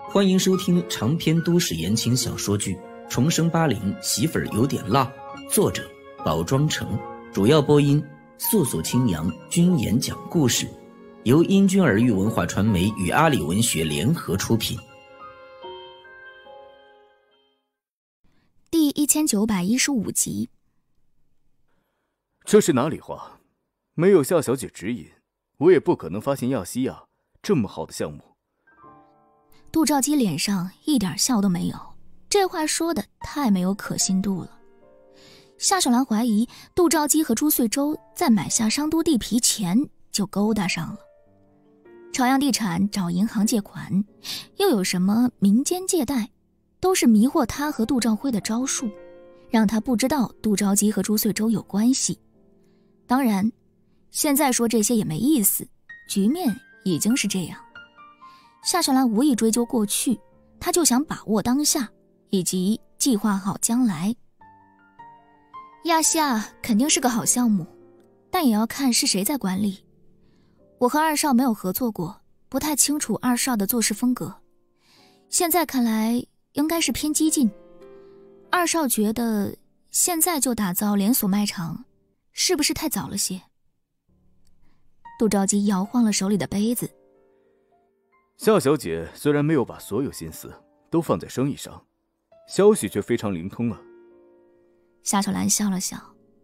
欢迎收听长篇都市言情小说剧《重生80媳妇儿有点辣》，作者宝庄成，主要播音素素清扬，君言讲故事，由英君儿育文化传媒与阿里文学联合出品。 第1915集。 这是哪里话？没有夏小姐指引，我也不可能发现亚细亚这么好的项目。 杜兆基脸上一点笑都没有，这话说的太没有可信度了。夏小兰怀疑杜兆基和朱穗洲在买下商都地皮前就勾搭上了。朝阳地产找银行借款，又有什么民间借贷，都是迷惑他和杜兆辉的招数，让他不知道杜兆基和朱穗洲有关系。当然，现在说这些也没意思，局面已经是这样。夏小兰无意追究过去，她就想把握当下，以及计划好将来。亚夏肯定是个好项目，但也要看是谁在管理。我和二少没有合作过，不太清楚二少的做事风格。现在看来应该是偏激进。二少觉得现在就打造连锁卖场，是不是太早了些？杜兆基摇晃了手里的杯子。 夏小姐虽然没有把所有心思都放在生意上，消息却非常灵通啊。 夏小兰笑了笑，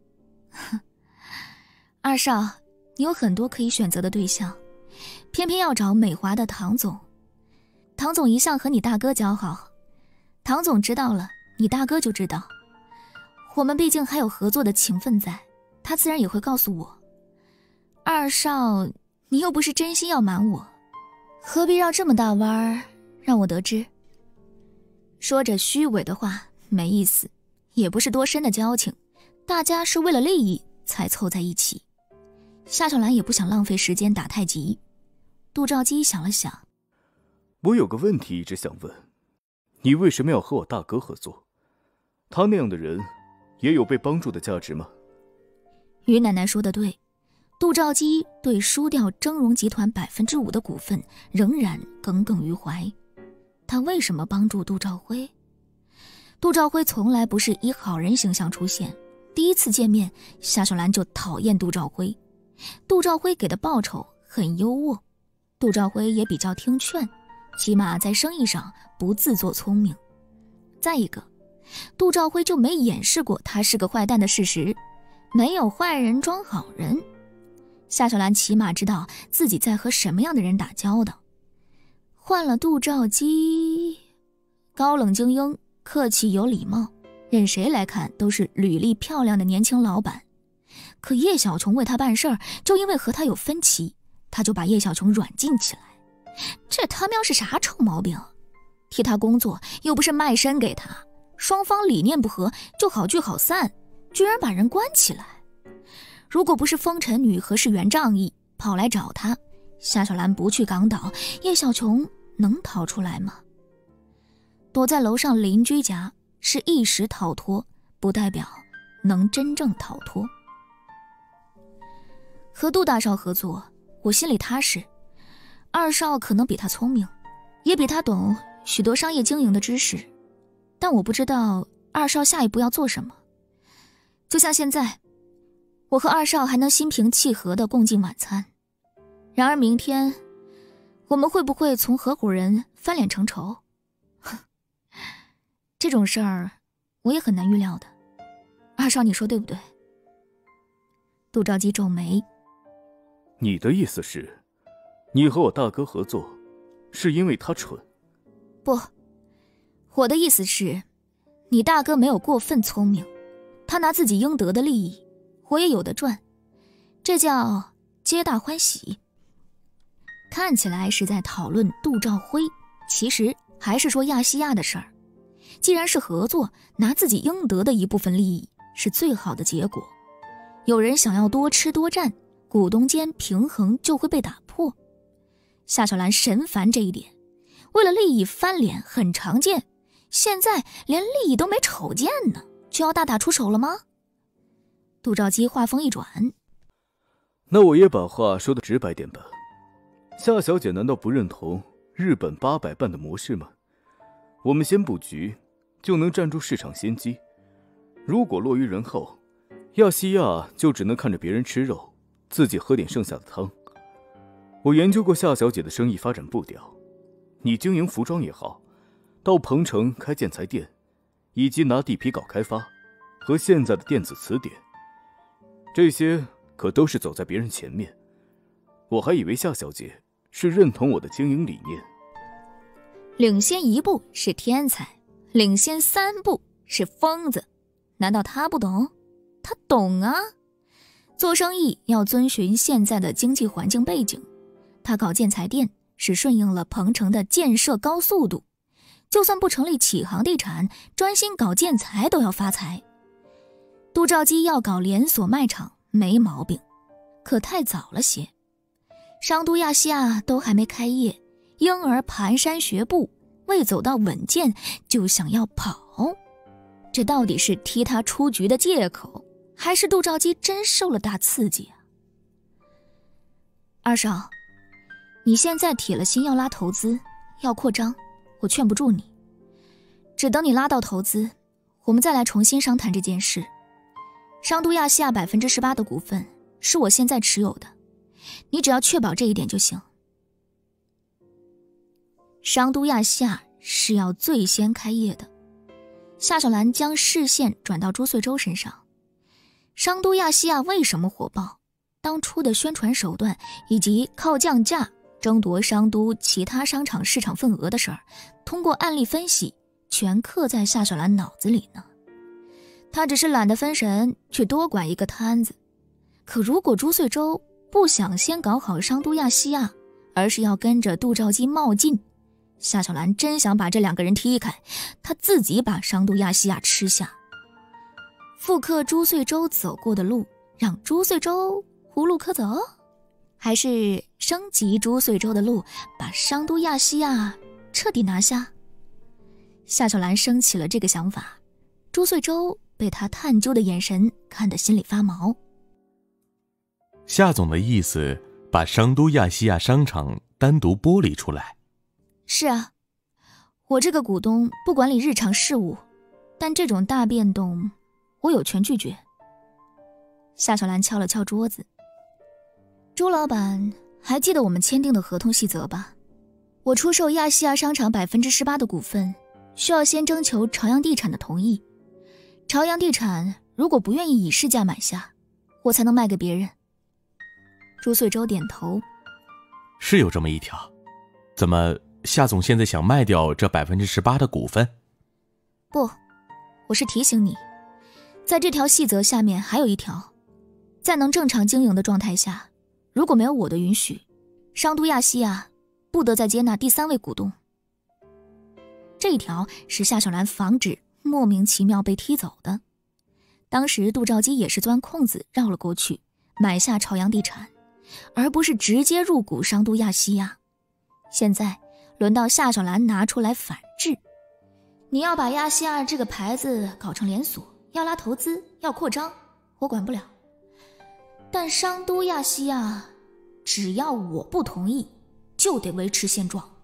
二少，你有很多可以选择的对象，偏偏要找美华的唐总。唐总一向和你大哥交好，唐总知道了，你大哥就知道。我们毕竟还有合作的情分在，他自然也会告诉我。二少，你又不是真心要瞒我，何必绕这么大弯儿让我得知？说着虚伪的话没意思，也不是多深的交情，大家是为了利益才凑在一起。夏小兰也不想浪费时间打太极。杜兆基想了想， 我有个问题一直想问，你为什么要和我大哥合作？他那样的人也有被帮助的价值吗？ 于奶奶说的对，杜兆基对输掉峥嵘集团5%的股份仍然耿耿于怀。他为什么帮助杜兆辉？杜兆辉从来不是以好人形象出现，第一次见面，夏小兰就讨厌杜兆辉。杜兆辉给的报酬很优渥，杜兆辉也比较听劝，起码在生意上不自作聪明。再一个，杜兆辉就没掩饰过他是个坏蛋的事实，没有坏人装好人。夏小兰起码知道自己在和什么样的人打交道。换了杜兆基，高冷精英，客气有礼貌，任谁来看都是履历漂亮的年轻老板。可叶小琼为他办事儿，就因为和他有分歧，他就把叶小琼软禁起来。这他喵是啥臭毛病？替他工作又不是卖身给他，双方理念不合就好聚好散，居然把人关起来。如果不是风尘女和世元仗义跑来找他，夏小兰不去港岛，叶小琼能逃出来吗？躲在楼上邻居家是一时逃脱，不代表能真正逃脱。和杜大少合作，我心里踏实。二少可能比他聪明，也比他懂许多商业经营的知识，但我不知道二少下一步要做什么。就像现在，我和二少还能心平气和地共进晚餐，然而明天我们会不会从合伙人翻脸成仇？这种事儿我也很难预料的。二少，你说对不对？杜兆基皱眉。 你的意思是，你和我大哥合作是因为他蠢？ 不，我的意思是，你大哥没有过分聪明，他拿自己应得的利益，我也有得赚，这叫皆大欢喜。看起来是在讨论杜兆辉，其实还是说亚细亚的事儿。既然是合作，拿自己应得的一部分利益是最好的结果。有人想要多吃多占，股东间平衡就会被打破。夏小兰神烦这一点，为了利益翻脸很常见，现在连利益都没瞅见呢，就要大打出手了吗？杜兆基话锋一转， 那我也把话说得直白点吧。夏小姐难道不认同日本800办的模式吗？我们先布局，就能占住市场先机。如果落于人后，亚细亚就只能看着别人吃肉，自己喝点剩下的汤。我研究过夏小姐的生意发展步调，你经营服装也好，到鹏城开建材店，以及拿地皮搞开发，和现在的电子词典，这些可都是走在别人前面。我还以为夏小姐是认同我的经营理念。 领先1步是天才，领先3步是疯子。难道他不懂？他懂啊！做生意要遵循现在的经济环境背景，他搞建材店是顺应了鹏城的建设高速度，就算不成立启航地产，专心搞建材都要发财。杜兆基要搞连锁卖场没毛病，可太早了些。商都亚细亚都还没开业，婴儿蹒跚学步，未走到稳健就想要跑，这到底是踢他出局的借口，还是杜兆基真受了大刺激啊？二少，你现在铁了心要拉投资，要扩张，我劝不住你。只等你拉到投资，我们再来重新商谈这件事。商都亚细亚18%的股份是我现在持有的，你只要确保这一点就行。商都亚细亚是要最先开业的，夏小兰将视线转到朱穗洲身上。商都亚细亚为什么火爆？当初的宣传手段以及靠降价争夺商都其他商场市场份额的事儿，通过案例分析全刻在夏小兰脑子里呢。他只是懒得分神去多管一个摊子。可如果朱穗洲不想先搞好商都亚细亚，而是要跟着杜兆基冒进，夏小兰真想把这2个人踢开，他自己把商都亚细亚吃下。复刻朱穗洲走过的路，让朱穗洲无路可走，还是升级朱穗洲的路，把商都亚细亚彻底拿下？夏小兰升起了这个想法，朱穗洲被他探究的眼神看得心里发毛。 夏总的意思，把商都亚细亚商场单独剥离出来。 是啊，我这个股东不管理日常事务，但这种大变动我有权拒绝。夏小兰敲了敲桌子。朱老板还记得我们签订的合同细则吧？我出售亚细亚商场18%的股份，需要先征求朝阳地产的同意。朝阳地产如果不愿意以市价买下，我才能卖给别人。朱穗洲点头。 是有这么一条，怎么夏总现在想卖掉这18%的股份？ 不，我是提醒你，在这条细则下面还有一条，在能正常经营的状态下，如果没有我的允许，商都亚细亚不得再接纳第3位股东。这一条是夏小兰防止莫名其妙被踢走的。当时杜兆基也是钻空子绕了过去，买下朝阳地产，而不是直接入股商都亚细亚。现在轮到夏小兰拿出来反制，你要把亚细亚这个牌子搞成连锁，要拉投资，要扩张，我管不了。但商都亚细亚只要我不同意，就得维持现状。